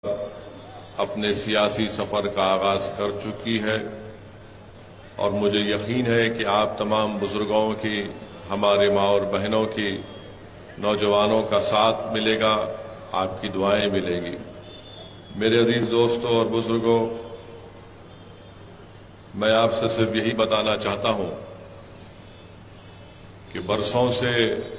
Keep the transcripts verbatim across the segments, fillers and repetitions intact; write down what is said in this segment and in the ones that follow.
अपने सियासी सफर का आगाज कर चुकी है और मुझे यकीन है कि आप तमाम बुजुर्गों की, हमारे माँ और बहनों की, नौजवानों का साथ मिलेगा, आपकी दुआएं मिलेंगी। मेरे अजीज दोस्तों और बुजुर्गों, मैं आपसे सिर्फ यही बताना चाहता हूं कि बरसों से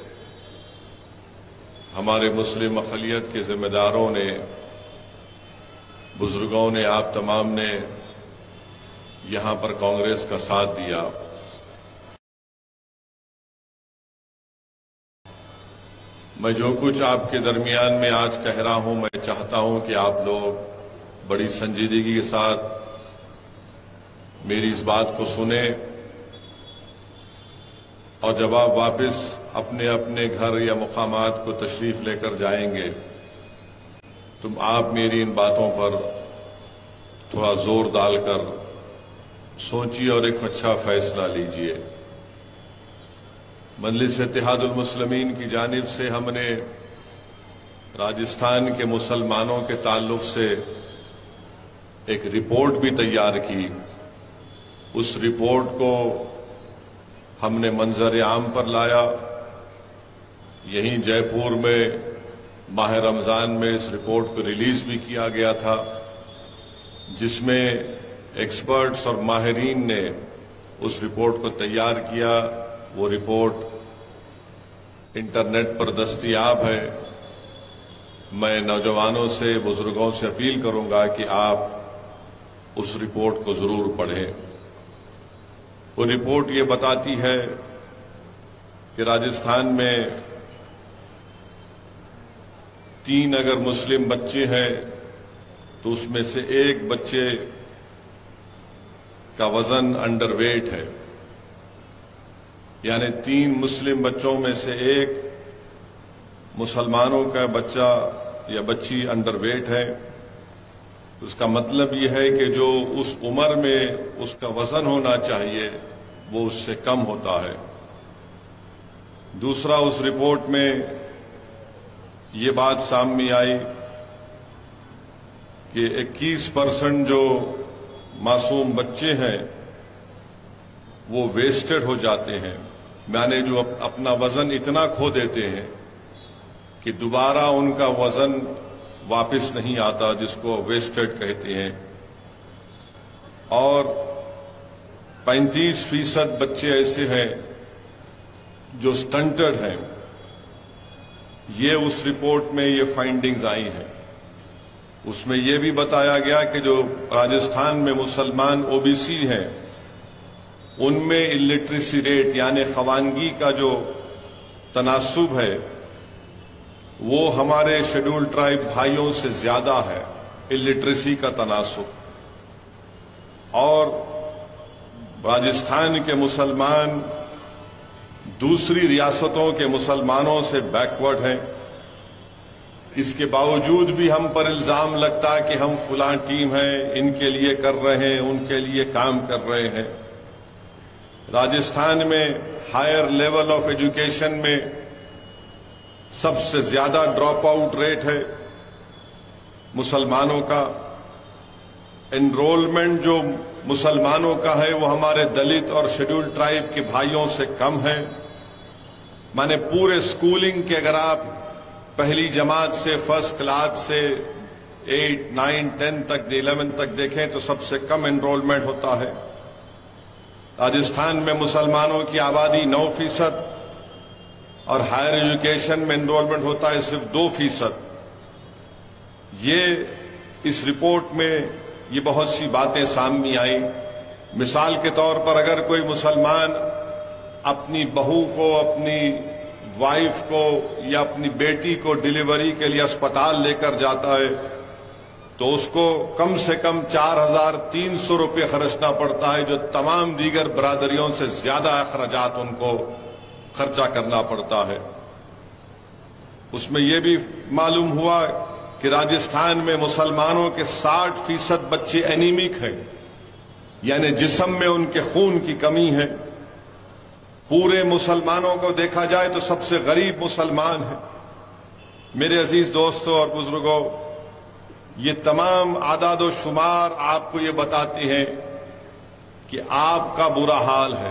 हमारे मुस्लिम अक़लियत के जिम्मेदारों ने, बुजुर्गों ने, आप तमाम ने यहां पर कांग्रेस का साथ दिया। मैं जो कुछ आपके दरमियान में आज कह रहा हूं, मैं चाहता हूं कि आप लोग बड़ी संजीदगी के साथ मेरी इस बात को सुने और जब आप वापस अपने अपने घर या मुकामात को तशरीफ लेकर जाएंगे तो आप मेरी इन बातों पर थोड़ा जोर डालकर सोचिए और एक अच्छा फैसला लीजिए। मजलिस इत्तेहादुल मुस्लिमीन की जानिब से हमने राजस्थान के मुसलमानों के ताल्लुक से एक रिपोर्ट भी तैयार की। उस रिपोर्ट को हमने मंजर आम पर लाया। यहीं जयपुर में माह रमजान में इस रिपोर्ट को रिलीज भी किया गया था, जिसमें एक्सपर्ट्स और माहिरीन ने उस रिपोर्ट को तैयार किया। वो रिपोर्ट इंटरनेट पर दस्तयाब है। मैं नौजवानों से, बुजुर्गों से अपील करूंगा कि आप उस रिपोर्ट को जरूर पढ़ें। वो रिपोर्ट ये बताती है कि राजस्थान में तीन अगर मुस्लिम बच्चे हैं तो उसमें से एक बच्चे का वजन अंडरवेट है, यानी तीन मुस्लिम बच्चों में से एक मुसलमानों का बच्चा या बच्ची अंडरवेट है। उसका मतलब यह है कि जो उस उम्र में उसका वजन होना चाहिए वो उससे कम होता है। दूसरा, उस रिपोर्ट में ये बात सामने आई कि इक्कीस परसेंट जो मासूम बच्चे हैं वो वेस्टेड हो जाते हैं, यानी जो अपना वजन इतना खो देते हैं कि दोबारा उनका वजन वापस नहीं आता, जिसको वेस्टेड कहते हैं। और पैंतीस फीसद बच्चे ऐसे हैं जो स्टंटेड हैं। ये उस रिपोर्ट में ये फाइंडिंग्स आई हैं। उसमें यह भी बताया गया कि जो राजस्थान में मुसलमान ओबीसी हैं उनमें इलिटरेसी रेट यानी खवानगी का जो तनासुब है वो हमारे शेड्यूल ट्राइब भाइयों से ज्यादा है, इलिटरेसी का तनासुब। और राजस्थान के मुसलमान दूसरी रियासतों के मुसलमानों से बैकवर्ड हैं। इसके बावजूद भी हम पर इल्जाम लगता है कि हम फलां टीम है, इनके लिए कर रहे हैं, उनके लिए काम कर रहे हैं। राजस्थान में हायर लेवल ऑफ एजुकेशन में सबसे ज्यादा ड्रॉप आउट रेट है मुसलमानों का। एनरोलमेंट जो मुसलमानों का है वो हमारे दलित और शेड्यूल ट्राइब के भाइयों से कम है। माने पूरे स्कूलिंग के अगर आप पहली जमात से, फर्स्ट क्लास से एट नाइन टेन तक, इलेवन तक देखें तो सबसे कम एनरोलमेंट होता है। राजस्थान में मुसलमानों की आबादी नौ फीसद और हायर एजुकेशन में एनरोलमेंट होता है सिर्फ दो फीसद। ये इस रिपोर्ट में ये बहुत सी बातें सामने आई। मिसाल के तौर पर अगर कोई मुसलमान अपनी बहू को, अपनी वाइफ को या अपनी बेटी को डिलीवरी के लिए अस्पताल लेकर जाता है तो उसको कम से कम चार हजार तीन सौ रुपये खर्चना पड़ता है, जो तमाम दीगर बरादरियों से ज्यादा अखराजात उनको खर्चा करना पड़ता है। उसमें यह भी मालूम हुआ कि राजस्थान में मुसलमानों के साठ फीसद बच्चे एनीमिक हैं, यानी जिस्म में उनके खून की कमी है। पूरे मुसलमानों को देखा जाए तो सबसे गरीब मुसलमान है। मेरे अजीज दोस्तों और बुजुर्गों, ये तमाम आदाद शुमार आपको ये बताते हैं कि आपका बुरा हाल है,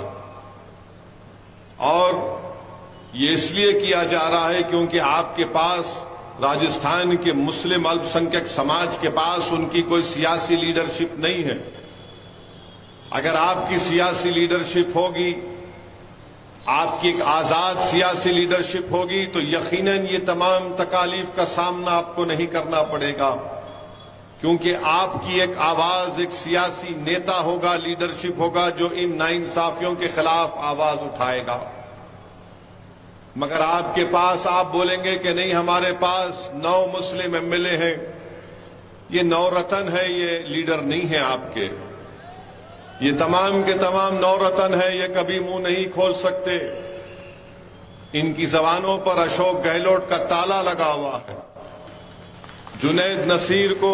और ये इसलिए किया जा रहा है क्योंकि आपके पास, राजस्थान के मुस्लिम अल्पसंख्यक समाज के पास उनकी कोई सियासी लीडरशिप नहीं है। अगर आपकी सियासी लीडरशिप होगी, आपकी एक आजाद सियासी लीडरशिप होगी, तो यकीनन ये तमाम तकालीफ का सामना आपको नहीं करना पड़ेगा, क्योंकि आपकी एक आवाज, एक सियासी नेता होगा, लीडरशिप होगा जो इन नाइंसाफियों के खिलाफ आवाज उठाएगा। मगर आपके पास, आप बोलेंगे कि नहीं हमारे पास नौ मुस्लिम एमएलए हैं, ये नौरतन है, ये लीडर नहीं है आपके। ये तमाम के तमाम नौरतन है, ये कभी मुंह नहीं खोल सकते। इनकी जबानों पर अशोक गहलोत का ताला लगा हुआ है। जुनैद नसीर को,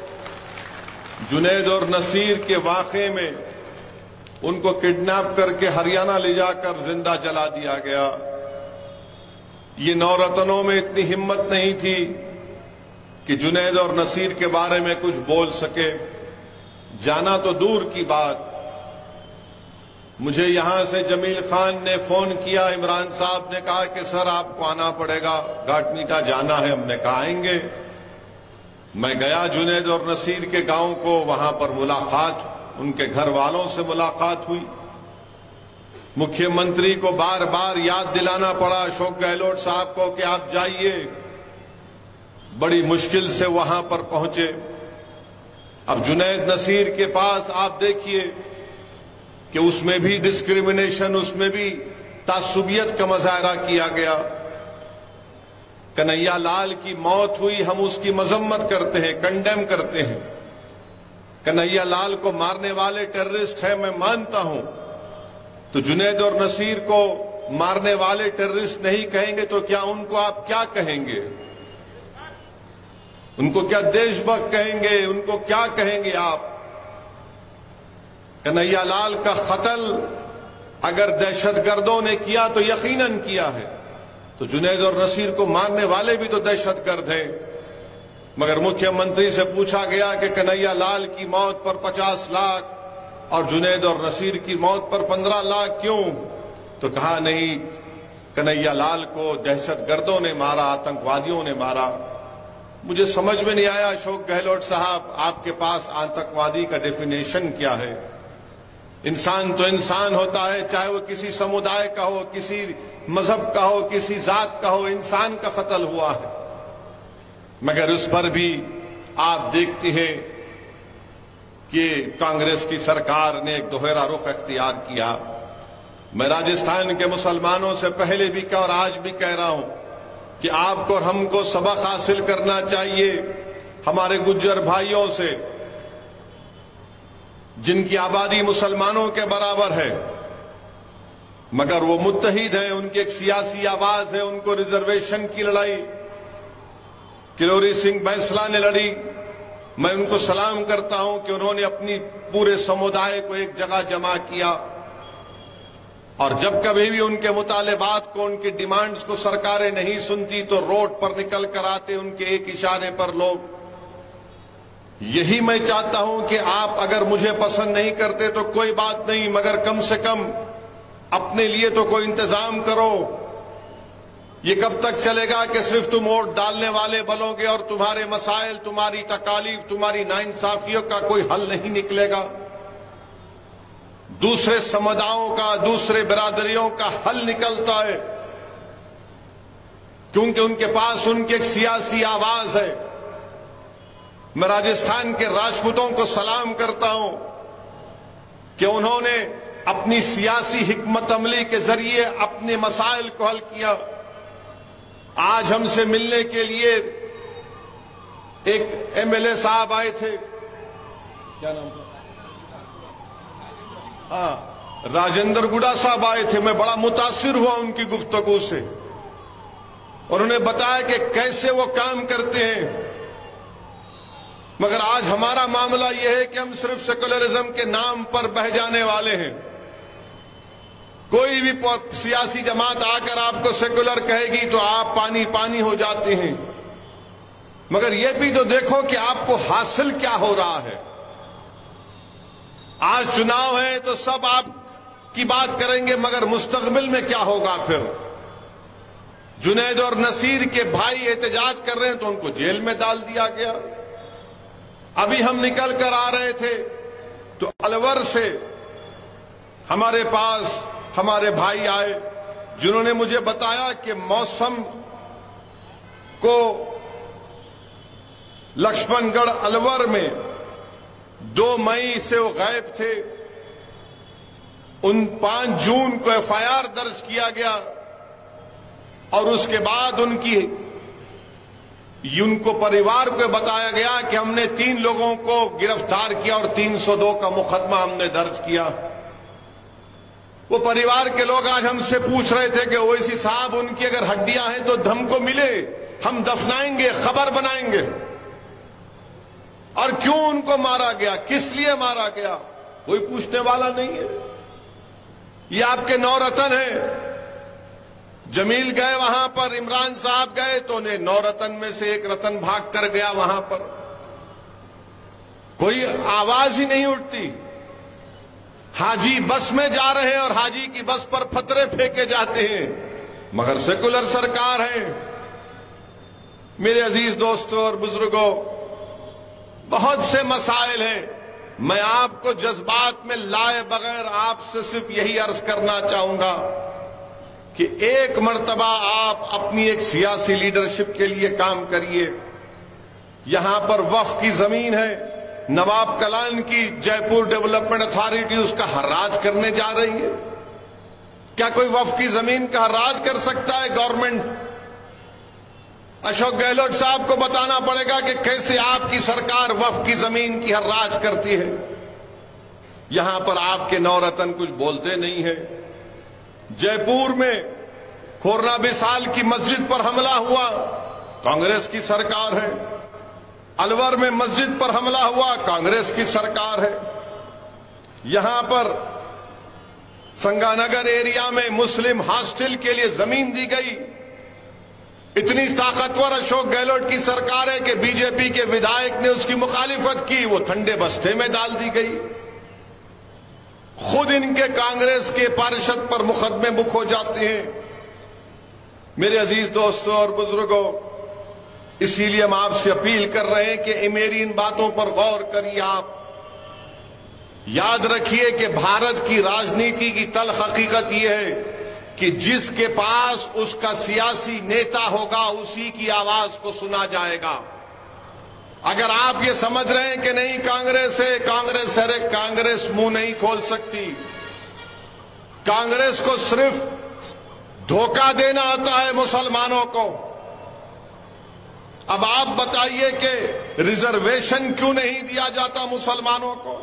जुनैद और नसीर के वाक़े में उनको किडनैप करके हरियाणा ले जाकर जिंदा जला दिया गया। ये नौरतनों में इतनी हिम्मत नहीं थी कि जुनैद और नसीर के बारे में कुछ बोल सके। जाना तो दूर की बात, मुझे यहां से जमील खान ने फोन किया, इमरान साहब ने कहा कि सर आपको आना पड़ेगा, घाटमीठा जाना है। हमने कहा आएंगे। मैं गया जुनैद और नसीर के गांव को, वहां पर मुलाकात, उनके घर वालों से मुलाकात हुई। मुख्यमंत्री को बार बार याद दिलाना पड़ा अशोक गहलोत साहब को कि आप जाइए। बड़ी मुश्किल से वहां पर पहुंचे। अब जुनैद नसीर के पास आप देखिए कि उसमें भी डिस्क्रिमिनेशन, उसमें भी तासुबियत का मुजाहरा किया गया। कन्हैया लाल की मौत हुई, हम उसकी मजम्मत करते हैं, कंडेम करते हैं। कन्हैया लाल को मारने वाले टेररिस्ट हैं, मैं मानता हूं। तो जुनैद और नसीर को मारने वाले टेररिस्ट नहीं कहेंगे तो क्या उनको आप क्या कहेंगे? उनको क्या देशभक्त कहेंगे? उनको क्या कहेंगे आप? कन्हैया लाल का कत्ल अगर दहशतगर्दों ने किया तो यकीनन किया है, तो जुनैद और नसीर को मारने वाले भी तो दहशतगर्द हैं। मगर मुख्यमंत्री से पूछा गया कि कन्हैया लाल की मौत पर पचास लाख और जुनैद और नसीर की मौत पर पंद्रह लाख क्यों? तो कहा नहीं, कन्हैया लाल को दहशतगर्दों ने मारा, आतंकवादियों ने मारा। मुझे समझ में नहीं आया अशोक गहलोत साहब, आपके पास आतंकवादी का डेफिनेशन क्या है? इंसान तो इंसान होता है, चाहे वो किसी समुदाय का हो, किसी मजहब का हो, किसी जात का हो, इंसान का कत्ल हुआ है। मगर उस पर भी आप देखते हैं कि कांग्रेस की सरकार ने एक दोहरा रुख अख्तियार किया। मैं राजस्थान के मुसलमानों से पहले भी कहा और आज भी कह रहा हूं कि आपको और हमको सबक हासिल करना चाहिए हमारे गुज्जर भाइयों से, जिनकी आबादी मुसलमानों के बराबर है, मगर वो मुत्तहिद हैं, उनकी एक सियासी आवाज है। उनको रिजर्वेशन की लड़ाई किलोरी सिंह बैंसला ने लड़ी। मैं उनको सलाम करता हूं कि उन्होंने अपनी पूरे समुदाय को एक जगह जमा किया, और जब कभी भी उनके मुतालिबात को, उनकी डिमांड्स को सरकारें नहीं सुनती तो रोड पर निकल कर आते उनके एक इशारे पर लोग। यही मैं चाहता हूं कि आप अगर मुझे पसंद नहीं करते तो कोई बात नहीं, मगर कम से कम अपने लिए तो कोई इंतजाम करो। ये कब तक चलेगा कि सिर्फ तुम वोट डालने वाले बनोगे और तुम्हारे मसाइल, तुम्हारी तकालीफ, तुम्हारी नाइंसाफियों का कोई हल नहीं निकलेगा? दूसरे समुदायों का, दूसरे बिरादरियों का हल निकलता है, क्योंकि उनके पास उनकी एक सियासी आवाज है। मैं राजस्थान के राजपूतों को सलाम करता हूं कि उन्होंने अपनी सियासी हिकमत अमली के जरिए अपने मसाइल को हल किया। आज हमसे मिलने के लिए एक एमएलए साहब आए थे, क्या नाम था? हाँ, राजेंद्र गुड़ा साहब आए थे। मैं बड़ा मुतासिर हुआ उनकी गुफ्तगू से। उन्होंने बताया कि कैसे वो काम करते हैं। मगर आज हमारा मामला यह है कि हम सिर्फ सेकुलरिज्म के नाम पर बह जाने वाले हैं। कोई भी सियासी जमात आकर आपको सेकुलर कहेगी तो आप पानी पानी हो जाते हैं। मगर यह भी तो देखो कि आपको हासिल क्या हो रहा है। आज चुनाव है तो सब आप की बात करेंगे, मगर मुस्तकबिल में क्या होगा फिर? जुनैद और नसीर के भाई एहतजाज कर रहे हैं तो उनको जेल में डाल दिया गया। अभी हम निकल कर आ रहे थे तो अलवर से हमारे पास हमारे भाई आए, जिन्होंने मुझे बताया कि मौसम को लक्ष्मणगढ़ अलवर में दो मई से वो गायब थे। उन पांच जून को एफ आई आर दर्ज किया गया और उसके बाद उनकी उनको परिवार को बताया गया कि हमने तीन लोगों को गिरफ्तार किया और तीन सौ दो का मुकदमा हमने दर्ज किया। वो परिवार के लोग आज हमसे पूछ रहे थे कि ओवैसी साहब, उनकी अगर हड्डियां हैं तो हमको मिले, हम दफनाएंगे, खबर बनाएंगे। और क्यों उनको मारा गया, किस लिए मारा गया, कोई पूछने वाला नहीं है। ये आपके नौ रतन हैं। जमील गए वहां पर, इमरान साहब गए तो उन्हें नौ रतन में से एक रतन भाग कर गया। वहां पर कोई आवाज ही नहीं उठती। हाजी बस में जा रहे हैं और हाजी की बस पर फतरे फेंके जाते हैं, मगर सेकुलर सरकार है। मेरे अजीज दोस्तों और बुजुर्गों, बहुत से मसाइल हैं। मैं आपको जज्बात में लाए बगैर आपसे सिर्फ यही अर्ज करना चाहूंगा कि एक मर्तबा आप अपनी एक सियासी लीडरशिप के लिए काम करिए। यहां पर वक्फ की जमीन है, नवाब कलान की जयपुर डेवलपमेंट अथॉरिटी उसका हर्राज करने जा रही है। क्या कोई वक्फ की जमीन का हर्राज कर सकता है गवर्नमेंट? अशोक गहलोत साहब को बताना पड़ेगा कि कैसे आपकी सरकार वक्फ की जमीन की हर्राज करती है। यहां पर आपके नौ रतन कुछ बोलते नहीं है। जयपुर में खोरना बिसाल की मस्जिद पर हमला हुआ, कांग्रेस की सरकार है। अलवर में मस्जिद पर हमला हुआ, कांग्रेस की सरकार है। यहां पर संगानगर एरिया में मुस्लिम हॉस्टल के लिए जमीन दी गई। इतनी ताकतवर अशोक गहलोत की सरकार है कि बीजेपी के विधायक ने उसकी मुखालिफत की, वो ठंडे बस्ते में डाल दी गई। खुद इनके कांग्रेस के पार्षद पर मुकदमे बुक हो जाते हैं। मेरे अजीज दोस्तों और बुजुर्गों, इसीलिए हम आपसे अपील कर रहे हैं कि मेरी इन बातों पर गौर करिए। आप याद रखिए कि भारत की राजनीति की तल्ख हकीकत यह है कि जिसके पास उसका सियासी नेता होगा उसी की आवाज को सुना जाएगा। अगर आप ये समझ रहे हैं कि नहीं कांग्रेस है, कांग्रेस है, कांग्रेस मुंह नहीं खोल सकती। कांग्रेस को सिर्फ धोखा देना आता है मुसलमानों को। अब आप बताइए कि रिजर्वेशन क्यों नहीं दिया जाता मुसलमानों को?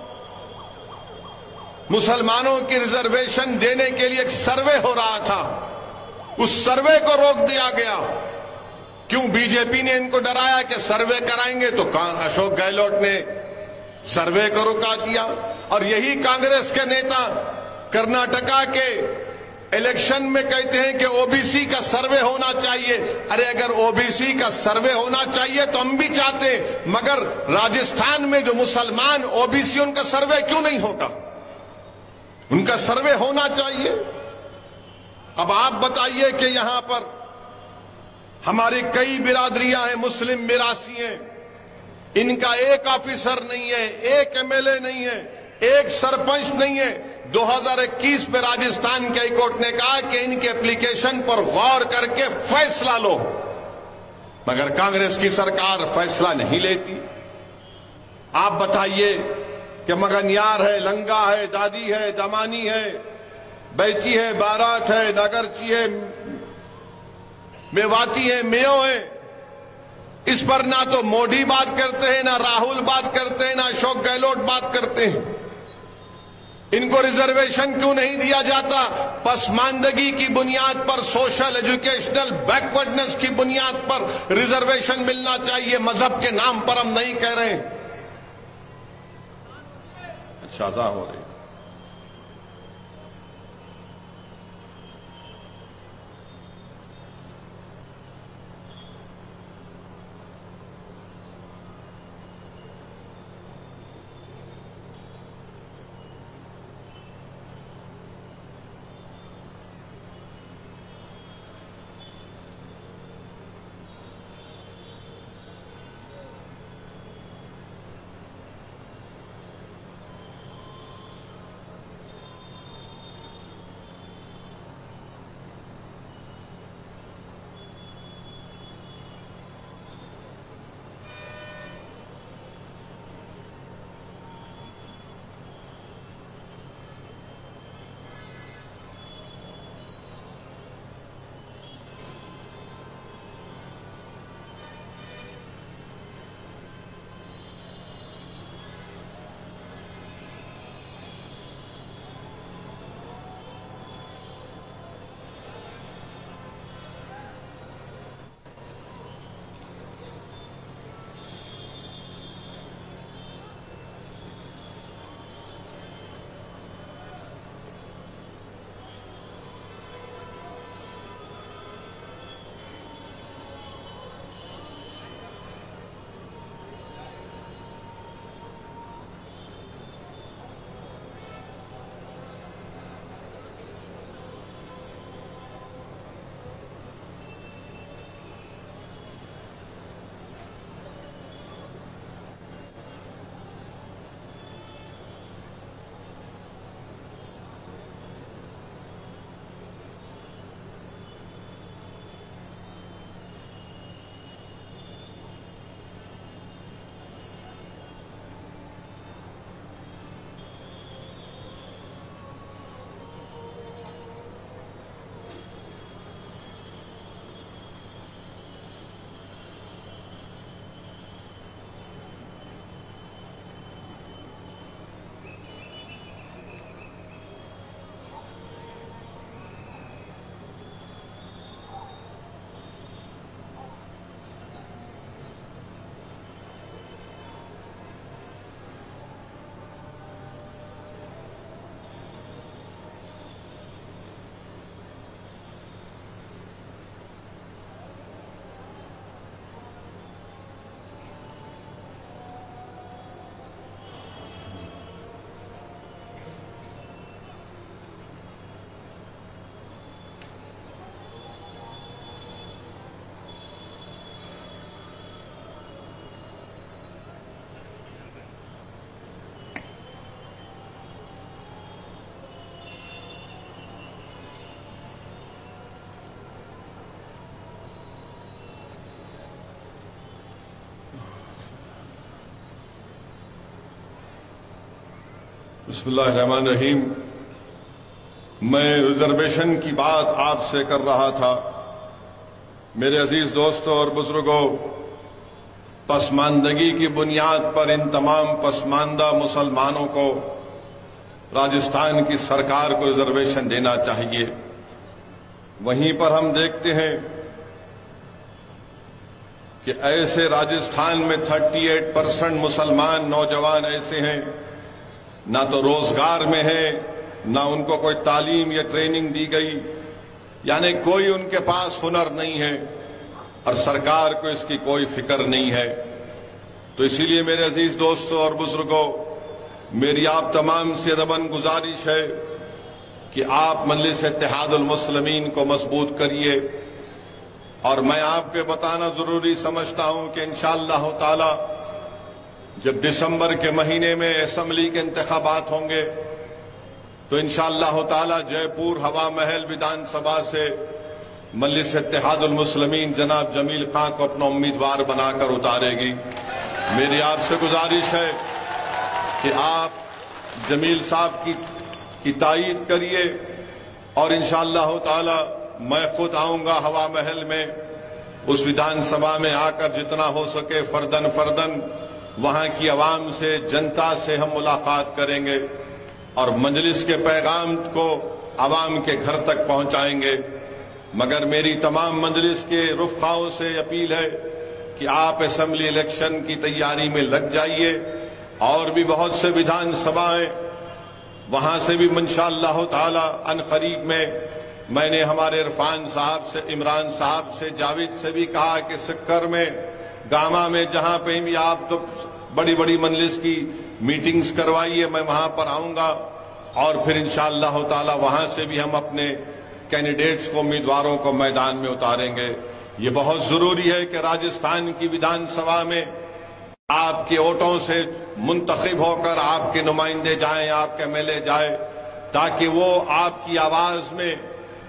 मुसलमानों की रिजर्वेशन देने के लिए एक सर्वे हो रहा था, उस सर्वे को रोक दिया गया। क्यों? बीजेपी ने इनको डराया कि सर्वे कराएंगे, तो अशोक गहलोत ने सर्वे को रुका दिया। और यही कांग्रेस के नेता कर्नाटका के इलेक्शन में कहते हैं कि ओबीसी का सर्वे होना चाहिए। अरे अगर ओबीसी का सर्वे होना चाहिए तो हम भी चाहते हैं, मगर राजस्थान में जो मुसलमान ओबीसी, उनका सर्वे क्यों नहीं होगा? उनका सर्वे होना चाहिए। अब आप बताइए कि यहां पर हमारी कई बिरादरियां हैं, मुस्लिम मिरासी हैं, इनका एक ऑफिसर नहीं है, एक एमएलए नहीं है, एक सरपंच नहीं है। दो हज़ार इक्कीस में राजस्थान के हाईकोर्ट ने कहा कि इनके एप्लीकेशन पर गौर करके फैसला लो, मगर कांग्रेस की सरकार फैसला नहीं लेती। आप बताइए कि मगनियार है, लंगा है, दादी है, दमानी है, बैती है, बारात है, नगरची है, मेवाती है, मेयो है, इस पर ना तो मोदी बात करते हैं, ना राहुल बात करते हैं, ना अशोक गहलोत बात करते हैं। इनको रिजर्वेशन क्यों नहीं दिया जाता? पसमानदगी की बुनियाद पर, सोशल एजुकेशनल बैकवर्डनेस की बुनियाद पर रिजर्वेशन मिलना चाहिए। मजहब के नाम पर हम नहीं कह रहे। अच्छा जा हो रही। बिस्मिल्लाहिर्रहमानिर्रहीम। मैं रिजर्वेशन की बात आपसे कर रहा था। मेरे अजीज दोस्तों और बुजुर्गों, पसमानदगी की बुनियाद पर इन तमाम पसमानदा मुसलमानों को राजस्थान की सरकार को रिजर्वेशन देना चाहिए। वहीं पर हम देखते हैं कि ऐसे राजस्थान में अड़तीस परसेंट मुसलमान नौजवान ऐसे हैं, ना तो रोजगार में है, ना उनको कोई तालीम या ट्रेनिंग दी गई, यानी कोई उनके पास हुनर नहीं है और सरकार को इसकी कोई फिक्र नहीं है। तो इसीलिए मेरे अजीज दोस्तों और बुजुर्गों, मेरी आप तमाम से अदबन गुजारिश है कि आप मजलिस इत्तेहादुल मुस्लिमीन को मजबूत करिए। और मैं आपको बताना जरूरी समझता हूं कि इंशाअल्लाह ताला जब दिसंबर के महीने में असेंबली के इंतखाबात होंगे तो इंशाअल्लाह ताला जयपुर हवा महल विधानसभा से मजलिस इत्तेहादुल मुस्लिमीन जनाब जमील खां को अपना उम्मीदवार बनाकर उतारेगी। मेरी आपसे गुजारिश है कि आप जमील साहब की, की तायीद करिए और इंशाअल्लाह ताला मैं खुद आऊंगा हवा महल में, उस विधानसभा में आकर जितना हो सके फर्दन फर्दन वहां की आवाम से, जनता से हम मुलाकात करेंगे और मजलिस के पैगाम को आवाम के घर तक पहुंचाएंगे। मगर मेरी तमाम मजलिस के रुफ़ाओं से अपील है कि आप असेंबली इलेक्शन की तैयारी में लग जाइए और भी बहुत से विधानसभाएं वहां से भी इंशाअल्लाह ताला अनकरीब में मैंने हमारे इरफान साहब से, इमरान साहब से, जावेद से भी कहा कि सिक्कर में, गामा में, जहां पे भी आप तो बड़ी बड़ी मजलिस की मीटिंग्स करवाइए, मैं वहां पर आऊंगा और फिर इंशाअल्लाह ताला वहां से भी हम अपने कैंडिडेट्स को, उम्मीदवारों को मैदान में उतारेंगे। ये बहुत जरूरी है कि राजस्थान की विधानसभा में आपके वोटों से मुंतखब होकर आपके नुमाइंदे जाएं, आपके एम एल ए जाए, ताकि वो आपकी आवाज में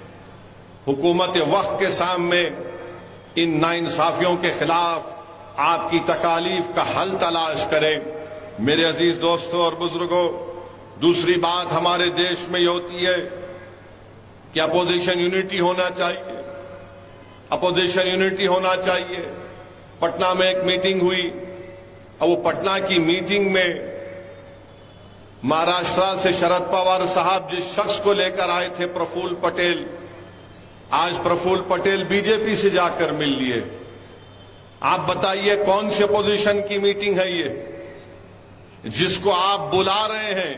हुकूमत वक्त के सामने इन नाइंसाफियों के खिलाफ आपकी तकालीफ का हल तलाश करें। मेरे अजीज दोस्तों और बुजुर्गों, दूसरी बात हमारे देश में ये होती है कि अपोजिशन यूनिटी होना चाहिए, अपोजिशन यूनिटी होना चाहिए। पटना में एक मीटिंग हुई और वो पटना की मीटिंग में महाराष्ट्र से शरद पवार साहब जिस शख्स को लेकर आए थे, प्रफुल्ल पटेल, आज प्रफुल्ल पटेल बीजेपी से जाकर मिल लिए। आप बताइए कौन सी अपोजिशन की मीटिंग है ये, जिसको आप बुला रहे हैं,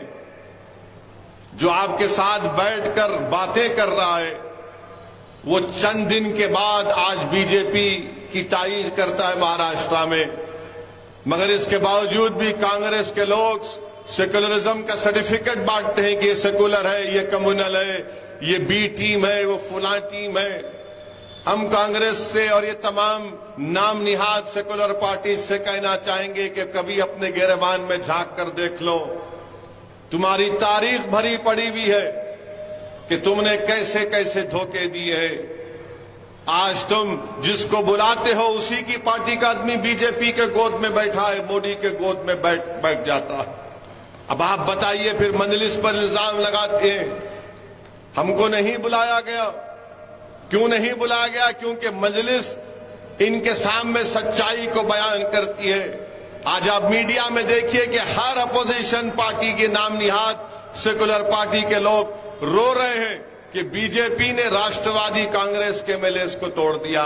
जो आपके साथ बैठकर बातें कर रहा है, वो चंद दिन के बाद आज बीजेपी की तायीद करता है महाराष्ट्र में। मगर इसके बावजूद भी कांग्रेस के लोग सेकुलरिज्म का सर्टिफिकेट बांटते हैं कि ये सेकुलर है, ये कम्युनल है, ये बी टीम है, वो फुला टीम है। हम कांग्रेस से और ये तमाम नाम निहाद सेकुलर पार्टी से कहना चाहेंगे कि कभी अपने गिरबान में झांक कर देख लो। तुम्हारी तारीख भरी पड़ी हुई है कि तुमने कैसे कैसे धोखे दिए हैं। आज तुम जिसको बुलाते हो उसी की पार्टी का आदमी बीजेपी के गोद में बैठा है, मोदी के गोद में बैठ बैठ जाता है। अब आप बताइए, फिर मजलिस पर इल्जाम लगाते हैं हमको नहीं बुलाया गया। क्यों नहीं बुलाया गया? क्योंकि मजलिस इनके सामने सच्चाई को बयान करती है। आज आप मीडिया में देखिए कि हर अपोजिशन पार्टी के नाम निहाद सेकुलर पार्टी के लोग रो रहे हैं कि बीजेपी ने राष्ट्रवादी कांग्रेस के एम एल ए को तोड़ दिया।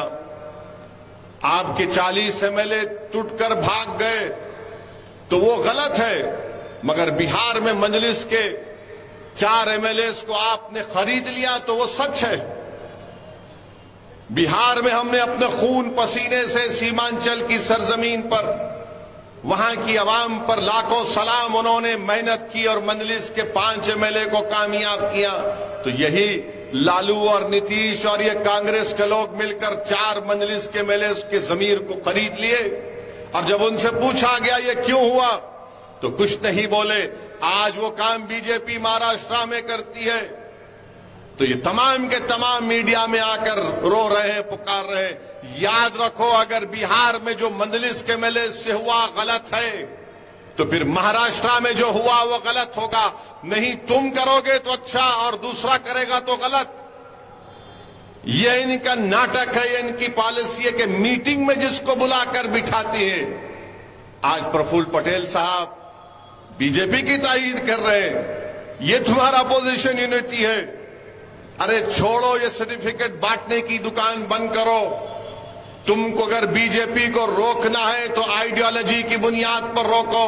आपके चालीस एम एल ए टूटकर भाग गए तो वो गलत है, मगर बिहार में मजलिस के चार एम एल ए को आपने खरीद लिया तो वो सच है। बिहार में हमने अपने खून पसीने से सीमांचल की सरजमीन पर, वहां की आवाम पर लाखों सलाम, उन्होंने मेहनत की और मजलिस के पांच एम एल ए को कामयाब किया। तो यही लालू और नीतीश और ये कांग्रेस के लोग मिलकर चार मजलिस के एम एल ए के जमीर को खरीद लिए। और जब उनसे पूछा गया ये क्यों हुआ तो कुछ नहीं बोले। आज वो काम बीजेपी महाराष्ट्र में करती है। तो ये तमाम के तमाम मीडिया में आकर रो रहे हैं, पुकार रहे हैं। याद रखो, अगर बिहार में जो मजलिस के एम एल ए से हुआ गलत है तो फिर महाराष्ट्र में जो हुआ वो गलत होगा, नहीं तुम करोगे तो अच्छा और दूसरा करेगा तो गलत। ये इनका नाटक है, ये इनकी पॉलिसी है कि मीटिंग में जिसको बुलाकर बिठाती है। आज प्रफुल्ल पटेल साहब बीजेपी की तायीद कर रहे हैं, ये तुम्हारा पोजीशन यूनिटी है। अरे छोड़ो, ये सर्टिफिकेट बांटने की दुकान बंद करो। तुमको अगर बीजेपी को रोकना है तो आइडियोलॉजी की बुनियाद पर रोको।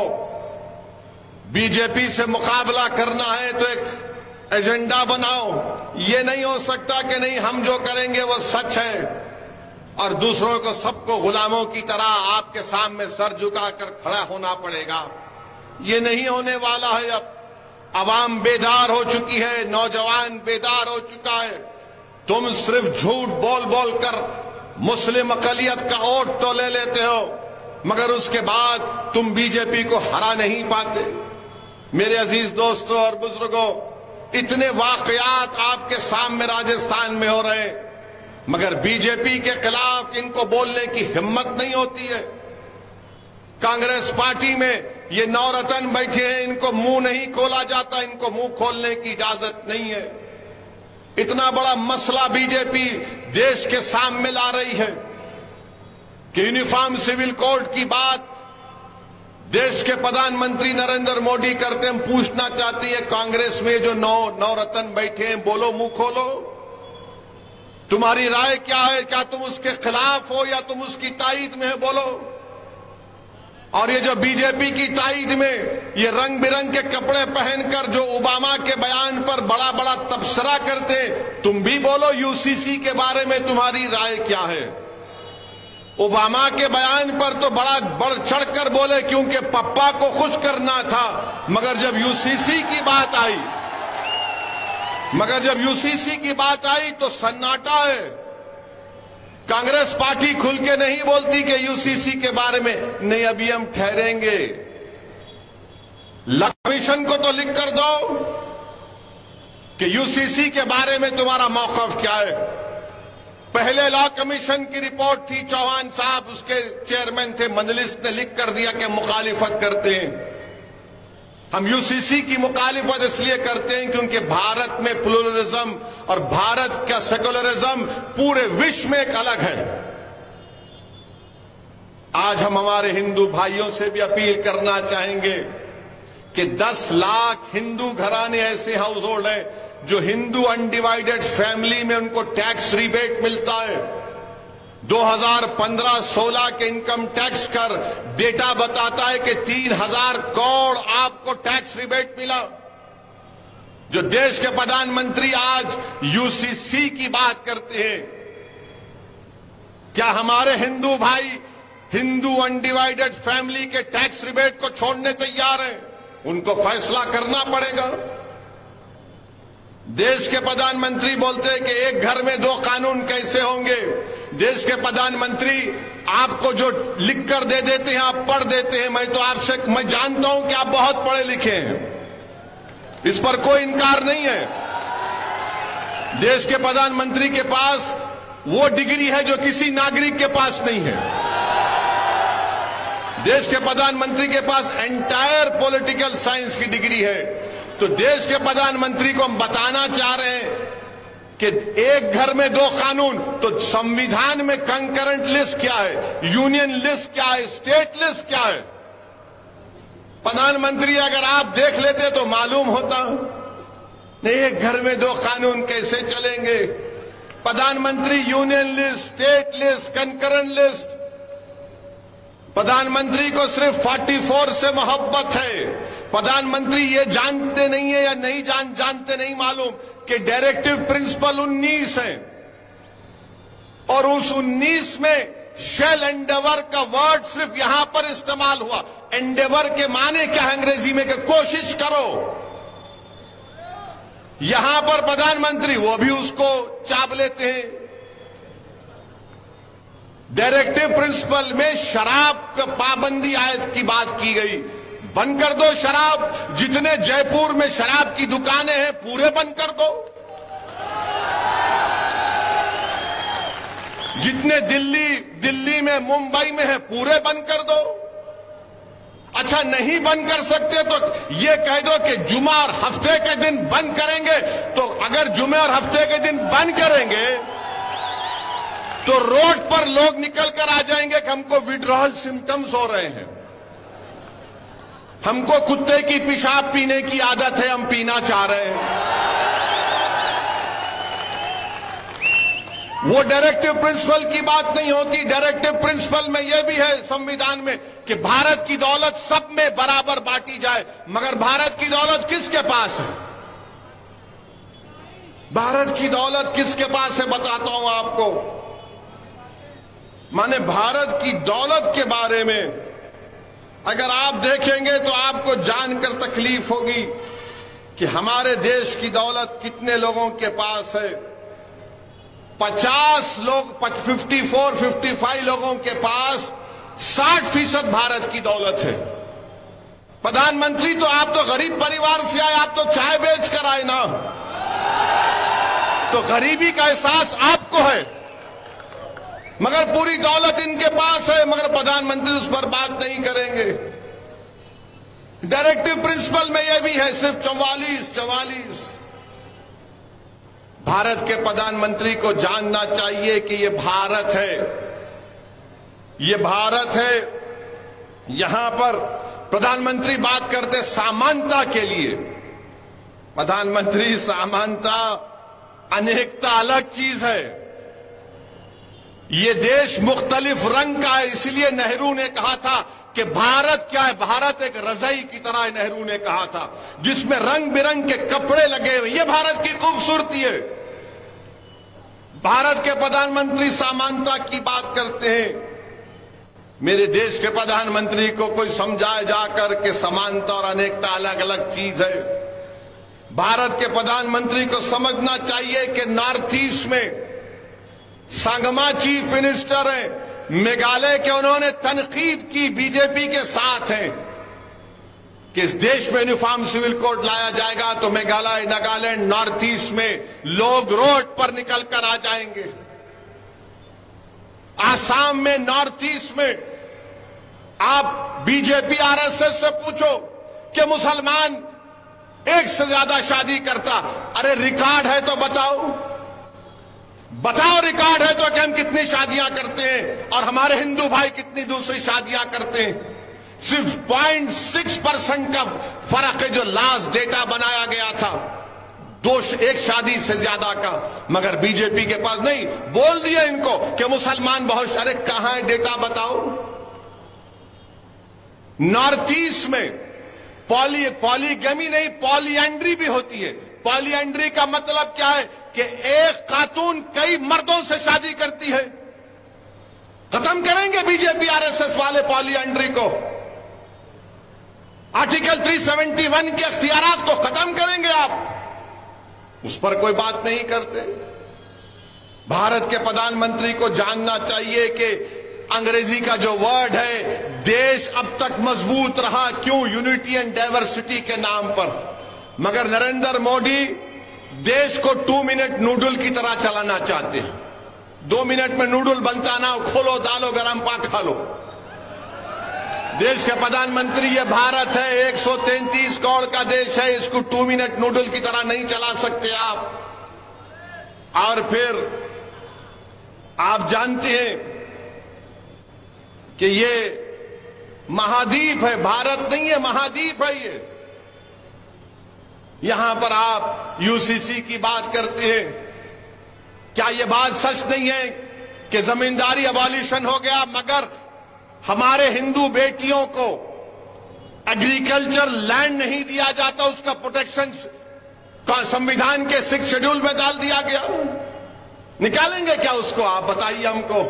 बीजेपी से मुकाबला करना है तो एक एजेंडा बनाओ। ये नहीं हो सकता कि नहीं हम जो करेंगे वो सच है और दूसरों को सबको गुलामों की तरह आपके सामने सर झुकाकर खड़ा होना पड़ेगा। ये नहीं होने वाला है। अब अवाम बेदार हो चुकी है, नौजवान बेदार हो चुका है। तुम सिर्फ झूठ बोल बोल कर मुस्लिम अकलियत का वोट तो ले लेते हो, मगर उसके बाद तुम बीजेपी को हरा नहीं पाते। मेरे अजीज दोस्तों और बुजुर्गों, इतने वाकयात आपके सामने राजस्थान में हो रहे हैं, मगर बीजेपी के खिलाफ इनको बोलने की हिम्मत नहीं होती है। कांग्रेस पार्टी में ये नवरत्न बैठे हैं, इनको मुंह नहीं खोला जाता, इनको मुंह खोलने की इजाजत नहीं है। इतना बड़ा मसला बीजेपी देश के सामने ला रही है कि यूनिफॉर्म सिविल कोड की बात देश के प्रधानमंत्री नरेंद्र मोदी करते हैं। पूछना चाहती है कांग्रेस में जो नौ नवरत्न बैठे हैं, बोलो, मुंह खोलो, तुम्हारी राय क्या है? क्या तुम उसके खिलाफ हो या तुम उसकी तायीद में है? बोलो। और ये जो बीजेपी की तायीद में ये रंग बिरंग के कपड़े पहनकर जो ओबामा के बयान पर बड़ा बड़ा तबसरा करते, तुम भी बोलो यूसीसी के बारे में तुम्हारी राय क्या है? ओबामा के बयान पर तो बड़ा बढ़ चढ़कर बोले क्योंकि पप्पा को खुश करना था, मगर जब यूसीसी की बात आई मगर जब यूसीसी की बात आई तो सन्नाटा है। कांग्रेस पार्टी खुल के नहीं बोलती कि यूसीसी के बारे में नहीं, अभी हम ठहरेंगे। कमीशन को तो लिख कर दो कि यूसीसी के बारे में तुम्हारा मौकफ क्या है। पहले लॉ कमीशन की रिपोर्ट थी, चौहान साहब उसके चेयरमैन थे, मजलिस ने लिख कर दिया कि मुखालिफत करते हैं। हम यूसीसी की मुखालिफत इसलिए करते हैं क्योंकि भारत में प्लुरलिज्म और भारत का सेकुलरिज्म पूरे विश्व में एक अलग है। आज हम हमारे हिंदू भाइयों से भी अपील करना चाहेंगे कि दस लाख हिंदू घराने ऐसे हाउस होल्ड हैं जो हिंदू अनडिवाइडेड फैमिली में उनको टैक्स रिबेट मिलता है। दो हज़ार पंद्रह सोलह के इनकम टैक्स कर डेटा बताता है कि तीन हजार करोड़ आपको टैक्स रिबेट मिला। जो देश के प्रधानमंत्री आज यूसीसी की बात करते हैं, क्या हमारे हिंदू भाई हिंदू अनडिवाइडेड फैमिली के टैक्स रिबेट को छोड़ने तैयार हैं? उनको फैसला करना पड़ेगा। देश के प्रधानमंत्री बोलते हैं कि एक घर में दो कानून कैसे होंगे। देश के प्रधानमंत्री आपको जो लिख कर दे देते हैं आप पढ़ देते हैं। मैं तो आपसे मैं जानता हूं कि आप बहुत पढ़े लिखे हैं, इस पर कोई इनकार नहीं है। देश के प्रधानमंत्री के पास वो डिग्री है जो किसी नागरिक के पास नहीं है। देश के प्रधानमंत्री के पास एंटायर पॉलिटिकल साइंस की डिग्री है। तो देश के प्रधानमंत्री को हम बताना चाह रहे हैं कि एक घर में दो कानून, तो संविधान में कंकरेंट लिस्ट क्या है, यूनियन लिस्ट क्या है, स्टेट लिस्ट क्या है? प्रधानमंत्री अगर आप देख लेते तो मालूम होता। नहीं, एक घर में दो कानून कैसे चलेंगे? प्रधानमंत्री union list, state list, concurrent list. प्रधानमंत्री को सिर्फ चौवालीस से मोहब्बत है। प्रधानमंत्री ये जानते नहीं है या नहीं जान जानते नहीं मालूम कि डायरेक्टिव प्रिंसिपल उन्नीस है और उस उन्नीस में शेल एंडेवर का वर्ड सिर्फ यहां पर इस्तेमाल हुआ। एंडेवर के माने क्या है अंग्रेजी में? कि कोशिश करो। यहां पर प्रधानमंत्री वो भी उसको चाप लेते हैं। डायरेक्टिव प्रिंसिपल में शराब का पाबंदी आयत की बात की गई। बंद कर दो शराब। जितने जयपुर में शराब की दुकानें हैं पूरे बंद कर दो। जितने दिल्ली दिल्ली में मुंबई में है पूरे बंद कर दो। अच्छा नहीं बंद कर सकते तो ये कह दो कि जुमा और हफ्ते के दिन बंद करेंगे। तो अगर जुमे और हफ्ते के दिन बंद करेंगे तो रोड पर लोग निकल कर आ जाएंगे कि हमको विड्रॉल सिम्टम्स हो रहे हैं, हमको कुत्ते की पेशाब पीने की आदत है, हम पीना चाह रहे हैं। वो डायरेक्टिव प्रिंसिपल की बात नहीं होती। डायरेक्टिव प्रिंसिपल में यह भी है संविधान में कि भारत की दौलत सब में बराबर बांटी जाए। मगर भारत की दौलत किसके पास है? भारत की दौलत किसके पास है बताता हूं आपको। माने भारत की दौलत के बारे में अगर आप देखेंगे तो आपको जानकर तकलीफ होगी कि हमारे देश की दौलत कितने लोगों के पास है। पचास लोग, फिफ्टी फोर, फिफ्टी फाइव लोगों के पास साठ फीसद भारत की दौलत है। प्रधानमंत्री तो आप तो गरीब परिवार से आए, आप तो चाय बेच कर आए ना, तो गरीबी का एहसास आपको है। मगर पूरी दौलत इनके पास है, मगर प्रधानमंत्री उस पर बात नहीं करेंगे। डायरेक्टिव प्रिंसिपल में यह भी है सिर्फ चौवालीस चौवालीस। भारत के प्रधानमंत्री को जानना चाहिए कि यह भारत है, यह भारत है। यहां पर प्रधानमंत्री बात करते समानता के लिए। प्रधानमंत्री समानता, अनेकता अलग चीज है। ये देश मुख्तलिफ रंग का है, इसलिए नेहरू ने कहा था कि भारत क्या है, भारत एक रजाई की तरह है। नेहरू ने कहा था जिसमें रंग बिरंग के कपड़े लगे हुए, ये भारत की खूबसूरती है। भारत के प्रधानमंत्री समानता की बात करते हैं। मेरे देश के प्रधानमंत्री को कोई समझाए जाकर कि समानता और अनेकता अलग अलग चीज है। भारत के प्रधानमंत्री को समझना चाहिए कि नॉर्थ ईस्ट में संगमा चीफ मिनिस्टर हैं, मेघालय के, उन्होंने तनकीद की, बीजेपी के साथ हैं कि इस देश में यूनिफॉर्म सिविल कोड लाया जाएगा तो मेघालय, नागालैंड, नॉर्थ ईस्ट में लोग रोड पर निकल कर आ जाएंगे। आसाम में, नॉर्थ ईस्ट में आप बीजेपी आरएसएस से पूछो कि मुसलमान एक से ज्यादा शादी करता, अरे रिकॉर्ड है तो बताओ, बताओ रिकॉर्ड है तो कि हम कितनी शादियां करते हैं और हमारे हिंदू भाई कितनी दूसरी शादियां करते हैं। सिर्फ पॉइंट सिक्स परसेंट का फर्क है जो लास्ट डेटा बनाया गया था, दो एक शादी से ज्यादा का। मगर बीजेपी के पास नहीं, बोल दिया इनको कि मुसलमान बहुत, अरे कहां है डेटा बताओ। नॉर्थ ईस्ट में पॉली पॉलीगमी नहीं, पॉलीएंड्री भी होती है। पॉलीएंड्री का मतलब क्या है कि एक खातून कई मर्दों से शादी करती है। खत्म करेंगे बीजेपी आरएसएस वाले पॉलीएंड्री को। आर्टिकल तीन सौ इकहत्तर के अख्तियारात को खत्म करेंगे आप, उस पर कोई बात नहीं करते। भारत के प्रधानमंत्री को जानना चाहिए कि अंग्रेजी का जो वर्ड है, देश अब तक मजबूत रहा क्यों? यूनिटी एंड डाइवर्सिटी के नाम पर। मगर नरेंद्र मोदी देश को टू मिनट नूडल की तरह चलाना चाहते हैं। दो मिनट में नूडल बनता ना, खोलो डालो गरम पाक खा लो। देश के प्रधानमंत्री, ये भारत है, एक सौ तैंतीस करोड़ का देश है, इसको टू मिनट नूडल की तरह नहीं चला सकते आप। और फिर आप जानते हैं कि ये महाद्वीप है, भारत नहीं है, महाद्वीप है ये। यहां पर आप यूसीसी की बात करते हैं, क्या यह बात सच नहीं है कि जमींदारी अबॉलिशन हो गया मगर हमारे हिंदू बेटियों को एग्रीकल्चर लैंड नहीं दिया जाता, उसका प्रोटेक्शन संविधान के सिक्स शेड्यूल में डाल दिया गया? निकालेंगे क्या उसको? आप बताइए हमको।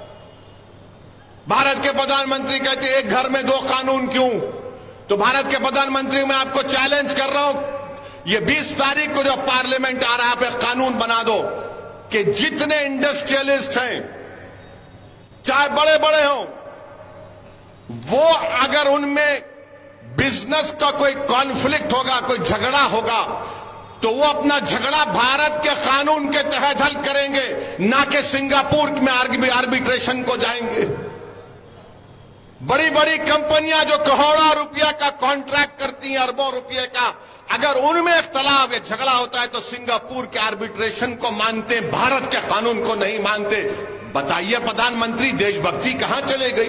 भारत के प्रधानमंत्री कहते हैं एक घर में दो कानून क्यों? तो भारत के प्रधानमंत्री, मैं आपको चैलेंज कर रहा हूं, ये बीस तारीख को जो पार्लियामेंट आ रहा है, आप एक कानून बना दो कि जितने इंडस्ट्रियलिस्ट हैं, चाहे बड़े बड़े हों, वो अगर उनमें बिजनेस का कोई कॉन्फ्लिक्ट होगा, कोई झगड़ा होगा, तो वो अपना झगड़ा भारत के कानून के तहत हल करेंगे, ना कि सिंगापुर में आर्बिट्रेशन को जाएंगे। बड़ी बड़ी कंपनियां जो करोड़ों रुपया का कॉन्ट्रैक्ट करती हैं, अरबों रुपये का, अगर उनमें इख्तलाफ या झगड़ा होता है तो सिंगापुर के आर्बिट्रेशन को मानते, भारत के कानून को नहीं मानते। बताइए प्रधानमंत्री, देशभक्ति कहां चले गई?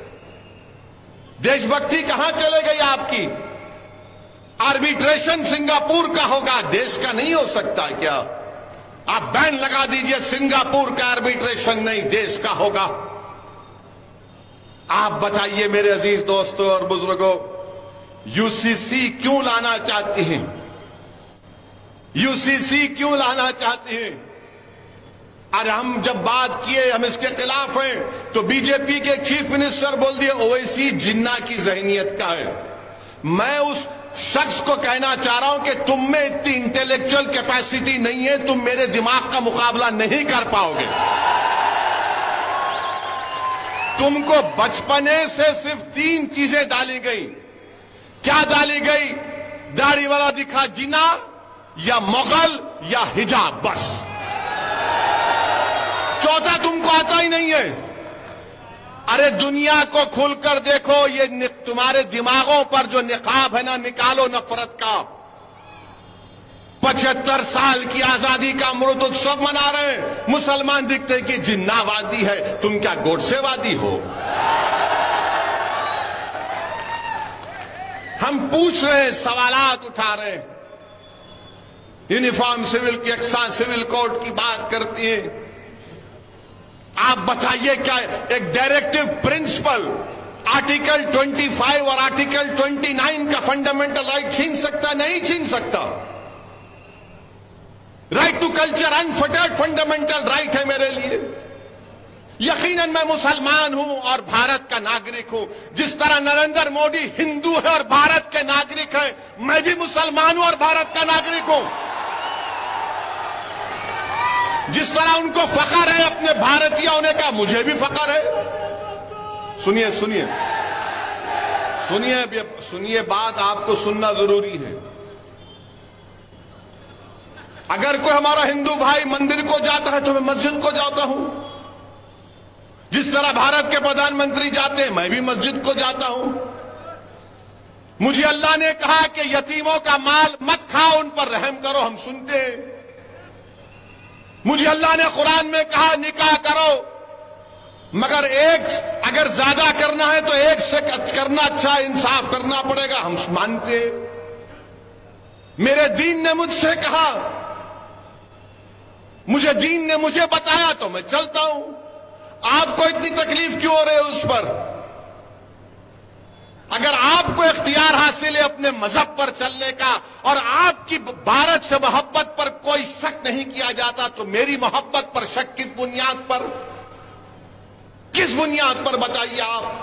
देशभक्ति कहां चले गई आपकी? आर्बिट्रेशन सिंगापुर का होगा, देश का नहीं हो सकता क्या? आप बैन लगा दीजिए, सिंगापुर का आर्बिट्रेशन नहीं, देश का होगा। आप बताइए मेरे अजीज दोस्तों और बुजुर्गों, यूसीसी क्यों लाना चाहती हैं? यूसीसी क्यों लाना चाहती हैं? अरे हम जब बात किए हम इसके खिलाफ हैं, तो बीजेपी के चीफ मिनिस्टर बोल दिए ओवैसी जिन्ना की जहनियत का है। मैं उस शख्स को कहना चाह रहा हूं कि तुम में इतनी इंटेलेक्चुअल कैपेसिटी नहीं है, तुम मेरे दिमाग का मुकाबला नहीं कर पाओगे। तुमको बचपने से सिर्फ तीन चीजें डाली गई। क्या डाली गई? दाढ़ी वाला दिखा जिना, या मुगल, या हिजाब, बस। चौथा तुमको आता ही नहीं है। अरे दुनिया को खुलकर देखो, ये तुम्हारे दिमागों पर जो निकाब है ना, निकालो नफरत का। पचहत्तर साल की आजादी का अमृत उत्सव मना रहे हैं, मुसलमान दिखते हैं कि जिन्नावादी है, तुम क्या गोडसेवादी हो? हम पूछ रहे हैं, सवालात उठा रहे हैं। यूनिफॉर्म सिविल की एक्सा सिविल कोड की बात करती है। आप बताइए, क्या एक डायरेक्टिव प्रिंसिपल आर्टिकल पच्चीस और आर्टिकल उनतीस का फंडामेंटल राइट छीन सकता? नहीं छीन सकता। Right to culture unfettered fundamental right है मेरे लिए। यकीनन मैं मुसलमान हूं और भारत का नागरिक हूं। जिस तरह नरेंद्र मोदी हिंदू है और भारत के नागरिक है, मैं भी मुसलमान हूं और भारत का नागरिक हूं। जिस तरह उनको फख्र है अपने भारतीय होने का, मुझे भी फख्र है। सुनिए सुनिए सुनिए सुनिए बात आपको सुनना जरूरी है। अगर कोई हमारा हिंदू भाई मंदिर को जाता है तो मैं मस्जिद को जाता हूं। जिस तरह भारत के प्रधानमंत्री जाते हैं, मैं भी मस्जिद को जाता हूं। मुझे अल्लाह ने कहा कि यतीमों का माल मत खाओ, उन पर रहम करो, हम सुनते हैं। मुझे अल्लाह ने कुरान में कहा निकाह करो, मगर एक अगर ज्यादा करना है तो एक से करना अच्छा, इंसाफ करना पड़ेगा, हम मानते हैं। मेरे दीन ने मुझसे कहा, मुझे दीन ने मुझे बताया तो मैं चलता हूं। आपको इतनी तकलीफ क्यों हो रही है उस पर? अगर आपको इख्तियार हासिल है अपने मजहब पर चलने का और आपकी भारत से मोहब्बत पर कोई शक नहीं किया जाता, तो मेरी मोहब्बत पर शक किस बुनियाद पर? किस बुनियाद पर बताइए आप?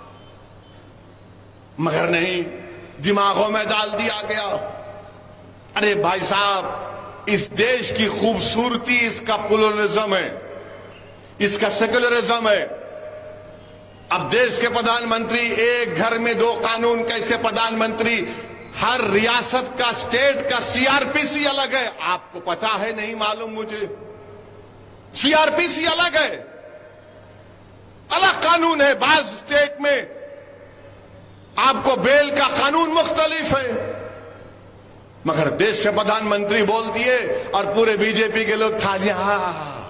मगर नहीं, दिमागों में डाल दिया गया। अरे भाई साहब, इस देश की खूबसूरती इसका प्लुरलिज्म है, इसका सेक्युलरिज्म है। अब देश के प्रधानमंत्री, एक घर में दो कानून, कैसे प्रधानमंत्री? हर रियासत का, स्टेट का सीआरपीसी अलग है। आपको पता है? नहीं मालूम मुझे। सीआरपीसी अलग है, अलग कानून है। बाज स्टेट में आपको बेल का कानून मुख्तलिफ है। मगर देश के प्रधानमंत्री बोल दिए और पूरे बीजेपी के लोग थालियां।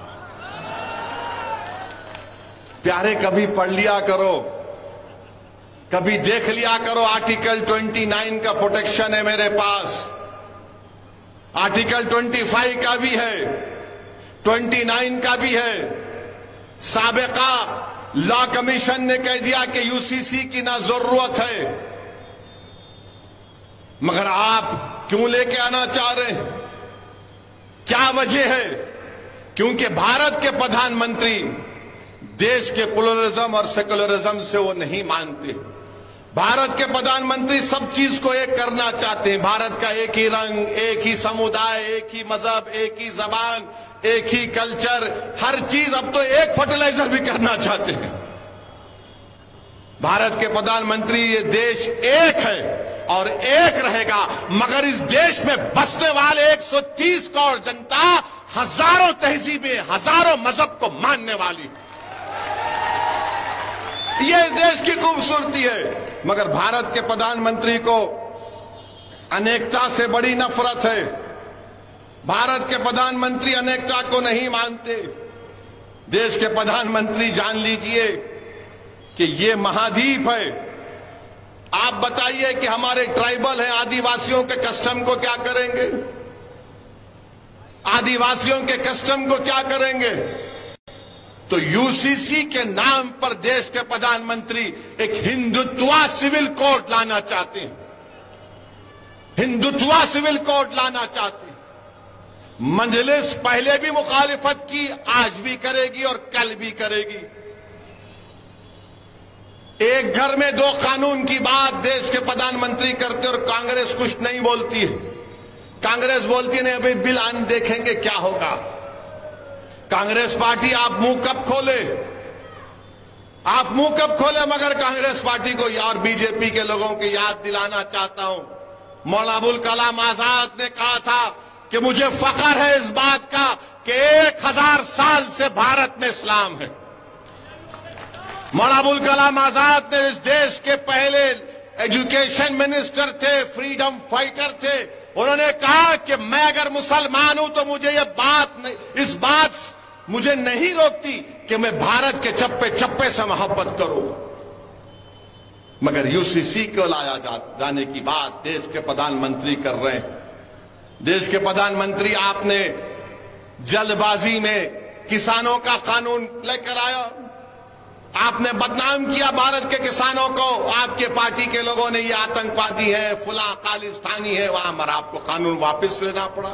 प्यारे, कभी पढ़ लिया करो, कभी देख लिया करो। आर्टिकल उनतीस का प्रोटेक्शन है मेरे पास, आर्टिकल पच्चीस का भी है, उनतीस का भी है। साबिका लॉ कमीशन ने कह दिया कि यूसीसी की ना जरूरत है, मगर आप क्यों लेके आना चाह रहे हैं? क्या वजह है? क्योंकि भारत के प्रधानमंत्री देश के प्लुरलिज्म और सेक्युलरिज्म से वो नहीं मानते। भारत के प्रधानमंत्री सब चीज को एक करना चाहते हैं। भारत का एक ही रंग, एक ही समुदाय, एक ही मजहब, एक ही जबान, एक ही कल्चर, हर चीज। अब तो एक फर्टिलाइजर भी करना चाहते हैं। भारत के प्रधानमंत्री, ये देश एक है और एक रहेगा, मगर इस देश में बसने वाले एक सौ तीस करोड़ जनता हजारों तहजीबें, हजारों मजहब को मानने वाली। ये देश की खूबसूरती है। मगर भारत के प्रधानमंत्री को अनेकता से बड़ी नफरत है। भारत के प्रधानमंत्री अनेकता को नहीं मानते। देश के प्रधानमंत्री जान लीजिए कि ये महाद्वीप है। आप बताइए कि हमारे ट्राइबल हैं, आदिवासियों के कस्टम को क्या करेंगे? आदिवासियों के कस्टम को क्या करेंगे? तो यूसीसी के नाम पर देश के प्रधानमंत्री एक हिंदुत्वा सिविल कोड लाना चाहते हैं। हिंदुत्वा सिविल कोड लाना चाहते हैं। मजलिस पहले भी मुखालिफत की, आज भी करेगी और कल भी करेगी। एक घर में दो कानून की बात देश के प्रधानमंत्री करते और कांग्रेस कुछ नहीं बोलती है। कांग्रेस बोलती नहीं, अभी बिल आने देखेंगे क्या होगा। कांग्रेस पार्टी आप मुंह कब खोले, आप मुंह कब खोले। मगर कांग्रेस पार्टी को और बीजेपी के लोगों की याद दिलाना चाहता हूं, मौलाना अबुल कलाम आजाद ने कहा था कि मुझे फख्र है इस बात का कि एक हजार साल से भारत में इस्लाम है। मौलाना अबुल कलाम आजाद ने इस देश के पहले एजुकेशन मिनिस्टर थे, फ्रीडम फाइटर थे। उन्होंने कहा कि मैं अगर मुसलमान हूं तो मुझे ये बात नहीं, इस बात मुझे नहीं रोकती कि मैं भारत के चप्पे चप्पे से मोहब्बत करूं। मगर यूसीसी को लाया जा, जाने की बात देश के प्रधानमंत्री कर रहे हैं। देश के प्रधानमंत्री आपने जल्दबाजी में किसानों का कानून लेकर आया। आपने बदनाम किया भारत के किसानों को। आपके पार्टी के लोगों ने ये आतंकवादी है, फुला खालिस्तानी है, वहां मगर आपको कानून वापस लेना पड़ा।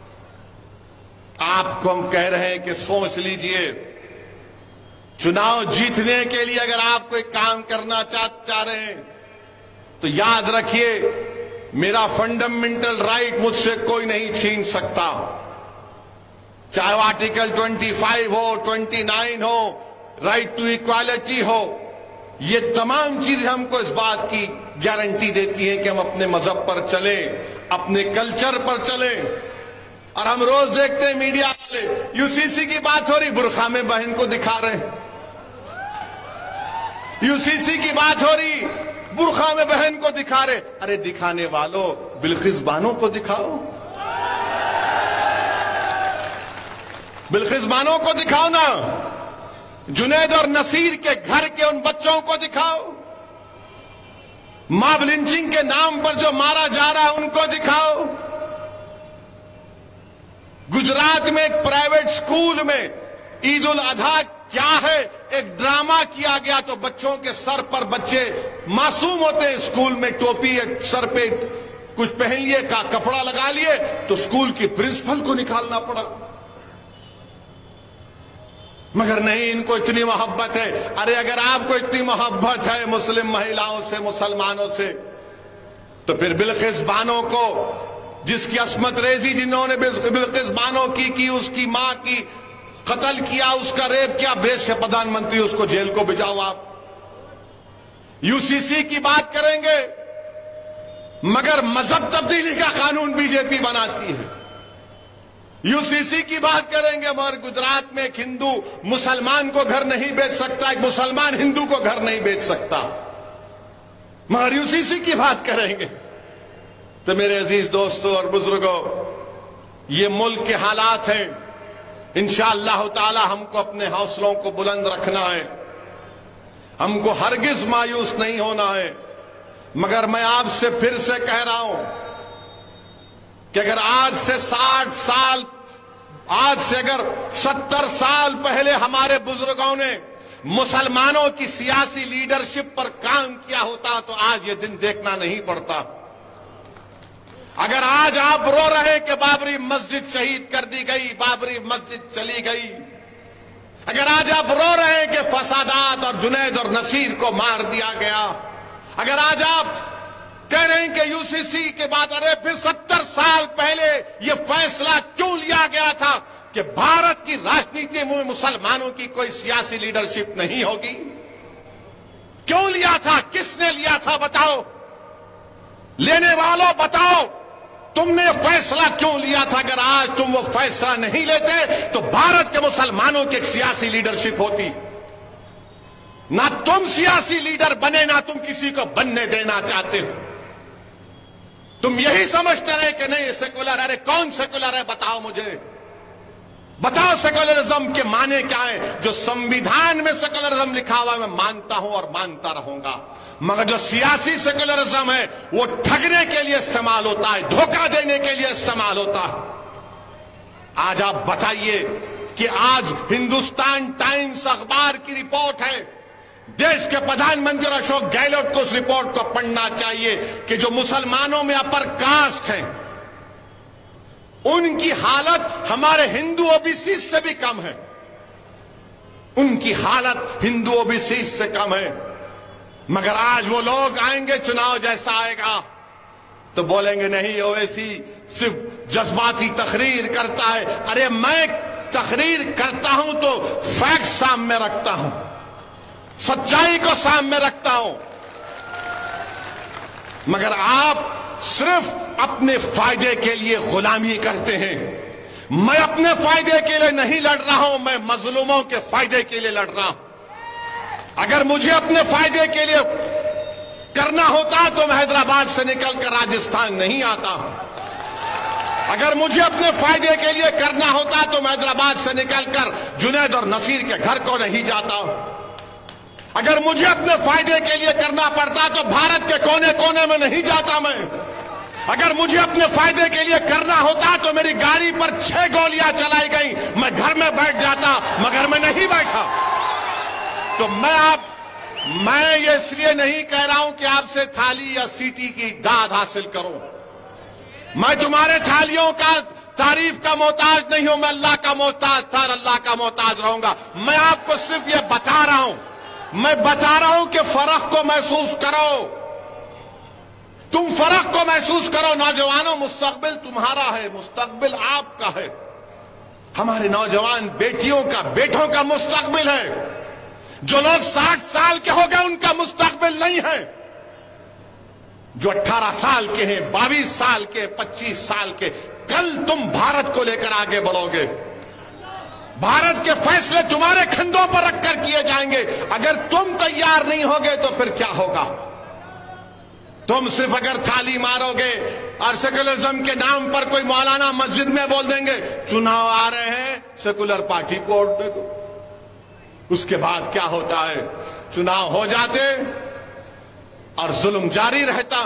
आपको हम कह रहे हैं कि सोच लीजिए, चुनाव जीतने के लिए अगर आप कोई काम करना चाह, चाह रहे हैं तो याद रखिए, मेरा फंडामेंटल राइट मुझसे कोई नहीं छीन सकता। चाहे वो आर्टिकल पच्चीस हो, उनतीस हो, राइट टू इक्वालिटी हो, ये तमाम चीजें हमको इस बात की गारंटी देती हैं कि हम अपने मजहब पर चलें, अपने कल्चर पर चलें। और हम रोज देखते हैं मीडिया वाले, यूसीसी की बात हो रही, बुरखा में बहन को दिखा रहे हैं। यूसीसी की बात हो रही, बुरखा में बहन को दिखा रहे। अरे दिखाने वालों, बिल्किस बानो को दिखाओ, बिल्किस बानो को दिखाओ ना। जुनैद और नसीर के घर के उन बच्चों को दिखाओ। मॉब लिंचिंग के नाम पर जो मारा जा रहा है उनको दिखाओ। गुजरात में एक प्राइवेट स्कूल में ईद उल अजहा क्या है, एक ड्रामा किया गया तो बच्चों के सर पर, बच्चे मासूम होते हैं, स्कूल में टोपी सर पे कुछ पहन लिए, का कपड़ा लगा लिए, तो स्कूल की प्रिंसिपल को निकालना पड़ा। मगर नहीं, इनको इतनी मोहब्बत है। अरे अगर आपको इतनी मोहब्बत है मुस्लिम महिलाओं से, मुसलमानों से, तो फिर बिल्किस बानो को, जिसकी अस्मत रेजी जिन्होंने बिल्किस बानो की की उसकी मां की कत्ल किया, उसका रेप किया, देश के प्रधानमंत्री उसको जेल को भिजाओ। आप यूसीसी की बात करेंगे मगर मजहब तब्दीली का कानून बीजेपी बनाती है। यूसीसी की बात करेंगे मगर गुजरात में एक हिंदू मुसलमान को घर नहीं बेच सकता, एक मुसलमान हिंदू को घर नहीं बेच सकता, मगर यूसीसी की बात करेंगे। तो मेरे अजीज दोस्तों और बुजुर्गों, ये मुल्क के हालात हैं। इंशाअल्लाह ताला हमको अपने हौसलों को बुलंद रखना है, हमको हरगिज मायूस नहीं होना है। मगर मैं आपसे फिर से कह रहा हूं कि अगर आज से साठ साल, आज से अगर सत्तर साल पहले हमारे बुजुर्गों ने मुसलमानों की सियासी लीडरशिप पर काम किया होता तो आज ये दिन देखना नहीं पड़ता। अगर आज आप रो रहे कि बाबरी मस्जिद शहीद कर दी गई, बाबरी मस्जिद चली गई, अगर आज आप रो रहे हैं कि फसादात और जुनैद और नसीर को मार दिया गया, अगर आज आप कह रहे हैं कि यूसीसी के बाद, अरे फिर सत्तर साल पहले यह फैसला क्यों लिया गया था कि भारत की राजनीति में मुसलमानों की कोई सियासी लीडरशिप नहीं होगी? क्यों लिया था, किसने लिया था, बताओ। लेने वालों बताओ, तुमने फैसला क्यों लिया था? अगर आज तुम वो फैसला नहीं लेते तो भारत के मुसलमानों की एक सियासी लीडरशिप होती। ना तुम सियासी लीडर बने, ना तुम किसी को बनने देना चाहते हो। तुम यही समझते रहे कि नहीं सेकुलर, अरे कौन सेकुलर है बताओ मुझे, बताओ सेकुलरिज्म के माने क्या है। जो संविधान में सेकुलरिज्म लिखा हुआ है मैं मानता हूं और मानता रहूंगा, मगर जो सियासी सेकुलरिज्म है वो ठगने के लिए इस्तेमाल होता है, धोखा देने के लिए इस्तेमाल होता है। आज आप बताइए कि आज हिंदुस्तान टाइम्स अखबार की रिपोर्ट है, देश के प्रधानमंत्री अशोक गहलोत को उस रिपोर्ट को पढ़ना चाहिए कि जो मुसलमानों में अपर कास्ट हैं उनकी हालत हमारे हिंदू ओबीसी से भी कम है, उनकी हालत हिंदू ओबीसी से कम है। मगर आज वो लोग आएंगे, चुनाव जैसा आएगा तो बोलेंगे नहीं ओवैसी सिर्फ जज्बाती तकरीर करता है। अरे मैं तकरीर करता हूं तो फैक्ट सामने रखता हूं, सच्चाई को सामने रखता हूं, मगर आप सिर्फ अपने फायदे के लिए गुलामी करते हैं। मैं अपने फायदे के लिए नहीं लड़ रहा हूं, मैं मजलूमों के फायदे के लिए लड़ रहा हूं। अगर मुझे अपने फायदे के लिए करना होता तो मैं हैदराबाद से निकलकर राजस्थान नहीं आता। अगर मुझे अपने फायदे के लिए करना होता तो मैं हैदराबाद से निकलकर जुनैद और नसीर के घर को नहीं जाता। अगर मुझे अपने फायदे के लिए करना पड़ता तो भारत के कोने कोने में नहीं जाता मैं। अगर मुझे अपने फायदे के लिए करना होता तो मेरी गाड़ी पर छह गोलियां चलाई गई, मैं घर में बैठ जाता, मगर मैं नहीं बैठा। तो मैं आप मैं ये इसलिए नहीं कह रहा हूं कि आपसे थाली या सीटी की दाद हासिल करो। मैं तुम्हारे थालियों का तारीफ का मोहताज नहीं हूं, मैं अल्लाह का मोहताज था और अल्लाह का मोहताज रहूंगा। मैं आपको सिर्फ ये बता रहा हूं, मैं बता रहा हूं कि फर्क को महसूस करो, तुम फर्क को महसूस करो। नौजवानों, मुस्तकबिल तुम्हारा है, मुस्तकबिल आपका है, हमारे नौजवान बेटियों का, बेटों का मुस्तकबिल है। जो लोग साठ साल के हो गए उनका मुस्तकबिल नहीं है। जो अठारह साल के हैं, बाईस साल के, पच्चीस साल के, कल तुम भारत को लेकर आगे बढ़ोगे। भारत के फैसले तुम्हारे कंधों पर रखकर किए जाएंगे। अगर तुम तैयार नहीं होगे तो फिर क्या होगा? तुम सिर्फ अगर थाली मारोगे और सेकुलरिज्म के नाम पर कोई मौलाना मस्जिद में बोल देंगे चुनाव आ रहे हैं, सेकुलर पार्टी को वोट दे दो। उसके बाद क्या होता है? चुनाव हो जाते और जुल्म जारी रहता,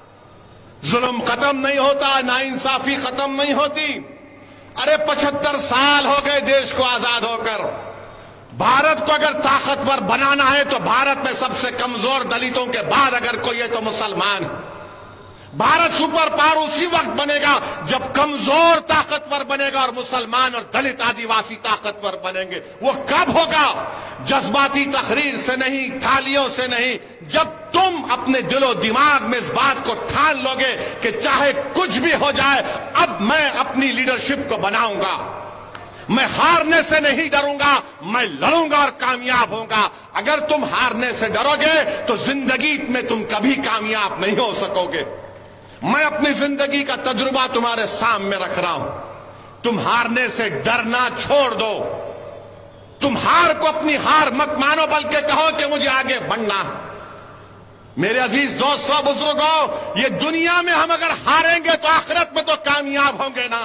जुल्म खत्म नहीं होता, नाइंसाफी खत्म नहीं होती। अरे पचहत्तर साल हो गए देश को आजाद होकर। भारत को अगर ताकतवर बनाना है तो भारत में सबसे कमजोर दलितों के बाद अगर कोई है तो मुसलमान है। भारत सुपर पावर उसी वक्त बनेगा जब कमजोर ताकतवर बनेगा और मुसलमान और दलित आदिवासी ताकतवर बनेंगे। वो कब होगा? जज्बाती तकरीर से नहीं, थालियों से नहीं, जब तुम अपने दिलो दिमाग में इस बात को ठान लोगे कि चाहे कुछ भी हो जाए अब मैं अपनी लीडरशिप को बनाऊंगा, मैं हारने से नहीं डरूंगा, मैं लड़ूंगा और कामयाब होऊंगा। अगर तुम हारने से डरोगे तो जिंदगी में तुम कभी कामयाब नहीं हो सकोगे। मैं अपनी जिंदगी का तजुर्बा तुम्हारे सामने रख रहा हूं। तुम हारने से डरना छोड़ दो, तुम हार को अपनी हार मत मानो, बल्कि कहो कि मुझे आगे बढ़ना। मेरे अजीज दोस्तों, बुजुर्गों, ये दुनिया में हम अगर हारेंगे तो आखिरत में तो कामयाब होंगे ना।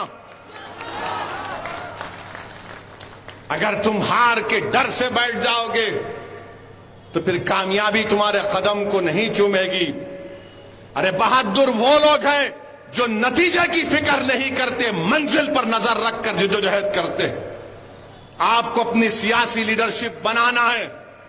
अगर तुम हार के डर से बैठ जाओगे तो फिर कामयाबी तुम्हारे कदम को नहीं चूमेगी। अरे बहादुर वो लोग हैं जो नतीजे की फिक्र नहीं करते, मंजिल पर नजर रखकर जद्दोजहद करते। आपको अपनी सियासी लीडरशिप बनाना है।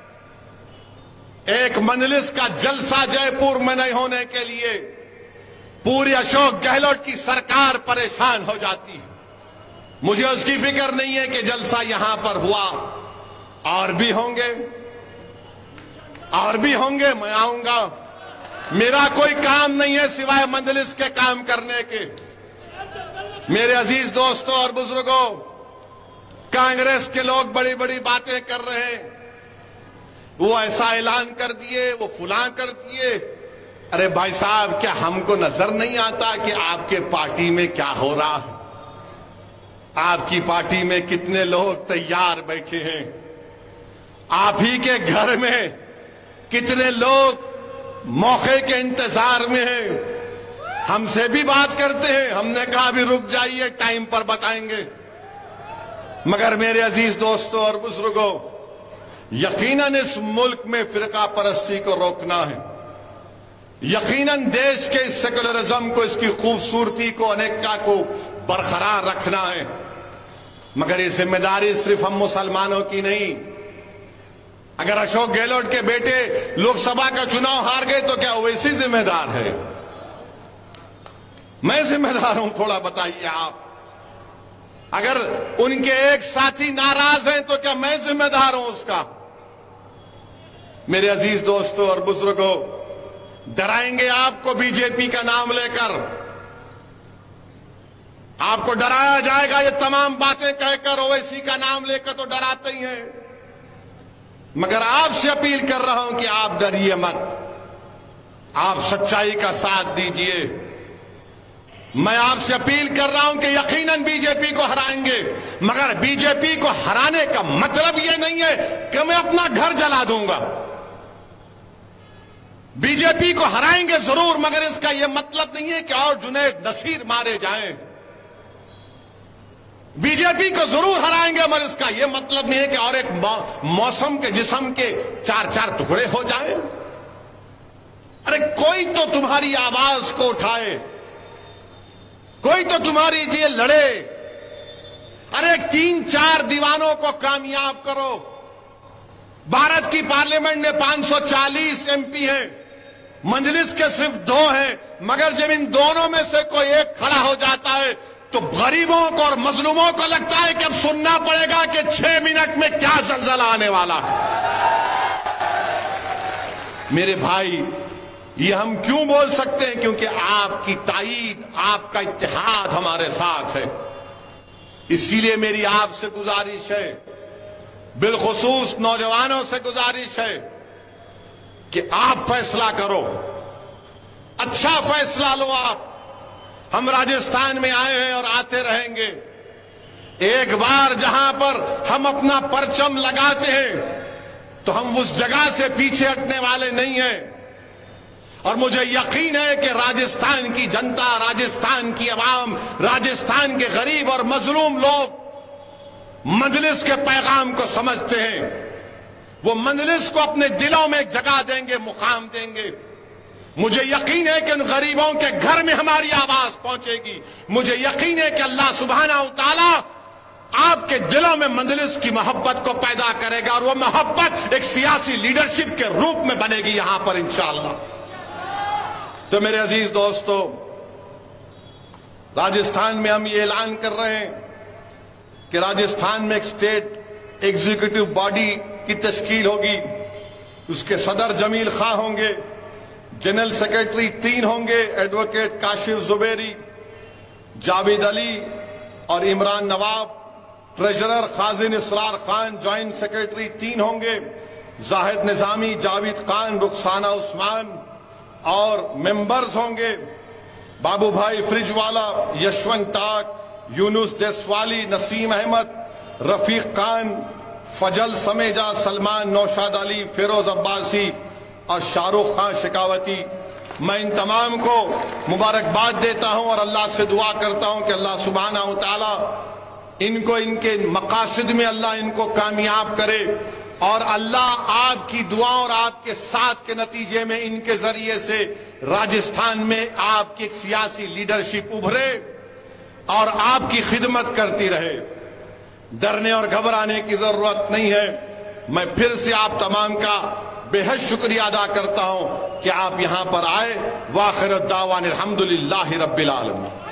एक मजलिस का जलसा जयपुर में नहीं होने के लिए पूरी अशोक गहलोत की सरकार परेशान हो जाती है। मुझे उसकी फिक्र नहीं है कि जलसा यहां पर हुआ, और भी होंगे, और भी होंगे, मैं आऊंगा। मेरा कोई काम नहीं है सिवाय मजलिस के काम करने के। मेरे अजीज दोस्तों और बुजुर्गों, कांग्रेस के लोग बड़ी बड़ी बातें कर रहे हैं, वो ऐसा ऐलान कर दिए, वो फुला कर दिए। अरे भाई साहब, क्या हमको नजर नहीं आता कि आपके पार्टी में क्या हो रहा है? आपकी पार्टी में कितने लोग तैयार बैठे हैं? आप ही के घर में कितने लोग मौके के इंतजार में हैं। हमसे भी बात करते हैं, हमने कहा अभी रुक जाइए, टाइम पर बताएंगे। मगर मेरे अजीज दोस्तों और बुजुर्गों, यकीनन इस मुल्क में फिरका परस्ती को रोकना है। यकीनन देश के सेकुलरिज्म को, इसकी खूबसूरती को, अनेकता को बरकरार रखना है। मगर ये जिम्मेदारी सिर्फ हम मुसलमानों की नहीं। अगर अशोक गहलोत के बेटे लोकसभा का चुनाव हार गए तो क्या वैसी जिम्मेदार है? मैं जिम्मेदार हूं, थोड़ा बताइए आप। अगर उनके एक साथी नाराज हैं तो क्या मैं जिम्मेदार हूं उसका? मेरे अजीज दोस्तों और बुजुर्गों, डराएंगे आपको बीजेपी का नाम लेकर, आपको डराया जाएगा। ये तमाम बातें कहकर, ओवैसी का नाम लेकर तो डराते ही हैं। मगर आपसे अपील कर रहा हूं कि आप डरिए मत, आप सच्चाई का साथ दीजिए। मैं आपसे अपील कर रहा हूं कि यकीनन बीजेपी को हराएंगे, मगर बीजेपी को हराने का मतलब यह नहीं है कि मैं अपना घर जला दूंगा। बीजेपी को हराएंगे जरूर, मगर इसका यह मतलब नहीं है कि और जुनैद नसीर मारे जाएं। बीजेपी को जरूर हराएंगे, मगर इसका यह मतलब नहीं है कि और एक मौसम के जिस्म के चार चार टुकड़े हो जाएं। अरे कोई तो तुम्हारी आवाज को उठाए, कोई तो तुम्हारी लिए लड़े। अरे तीन चार दीवानों को कामयाब करो। भारत की पार्लियामेंट में पांच सौ चालीस एमपी हैं, मजलिस के सिर्फ दो हैं, मगर जब इन दोनों में से कोई एक खड़ा हो जाता है तो गरीबों को और मजलूमों को लगता है कि अब सुनना पड़ेगा कि छह मिनट में क्या जलजला आने वाला है। मेरे भाई, ये हम क्यों बोल सकते हैं? क्योंकि आपकी ताईद, आपका इत्तेहाद हमारे साथ है। इसीलिए मेरी आपसे गुजारिश है, बिलखुसूस नौजवानों से गुजारिश है कि आप फैसला करो, अच्छा फैसला लो। आप, हम राजस्थान में आए हैं और आते रहेंगे। एक बार जहां पर हम अपना परचम लगाते हैं तो हम उस जगह से पीछे हटने वाले नहीं हैं। और मुझे यकीन है कि राजस्थान की जनता, राजस्थान की आवाम, राजस्थान के गरीब और मजलूम लोग मजलिस के पैगाम को समझते हैं। वो मजलिस को अपने दिलों में जगह देंगे, मुकाम देंगे। मुझे यकीन है कि उन गरीबों के घर में हमारी आवाज पहुंचेगी। मुझे यकीन है कि अल्लाह सुब्हाना व तआला आपके दिलों में मजलिस की मोहब्बत को पैदा करेगा और वो मोहब्बत एक सियासी लीडरशिप के रूप में बनेगी यहां पर इंशाअल्लाह। तो मेरे अजीज दोस्तों, राजस्थान में हम ये ऐलान कर रहे हैं कि राजस्थान में एक स्टेट एग्जीक्यूटिव बॉडी की तश्कील होगी। उसके सदर जमील खां होंगे, जनरल सेक्रेटरी तीन होंगे, एडवोकेट काशिफ जुबैरी, जावेद अली और इमरान नवाब, ट्रेजरर खाजिन इसरार खान, ज्वाइंट सेक्रेटरी तीन होंगे, जाहिद निजामी, जावेद खान, रुखसाना उस्मान और मेंबर्स होंगे बाबू भाई फ्रिजवाला, यशवंत टाक, यूनुस देसवाली, नसीम अहमद, रफीक खान, फजल समेजा, सलमान नौशाद अली, फिरोज अब्बासी और शाहरुख खान शिकावती। मैं इन तमाम को मुबारकबाद देता हूं और अल्लाह से दुआ करता हूं कि अल्लाह सुब्हाना व तआला इनको, इनके मकासद में अल्लाह इनको कामयाब करे और अल्लाह आपकी दुआ और आपके साथ के नतीजे में इनके जरिए से राजस्थान में आपकी एक सियासी लीडरशिप उभरे और आपकी खिदमत करती रहे। डरने और घबराने की जरूरत नहीं है। मैं फिर से आप तमाम का बेहद शुक्रिया अदा करता हूं कि आप यहां पर आए। वाखिर दावान अल्हम्दुलिल्लाहि रब्बिल आलमीन।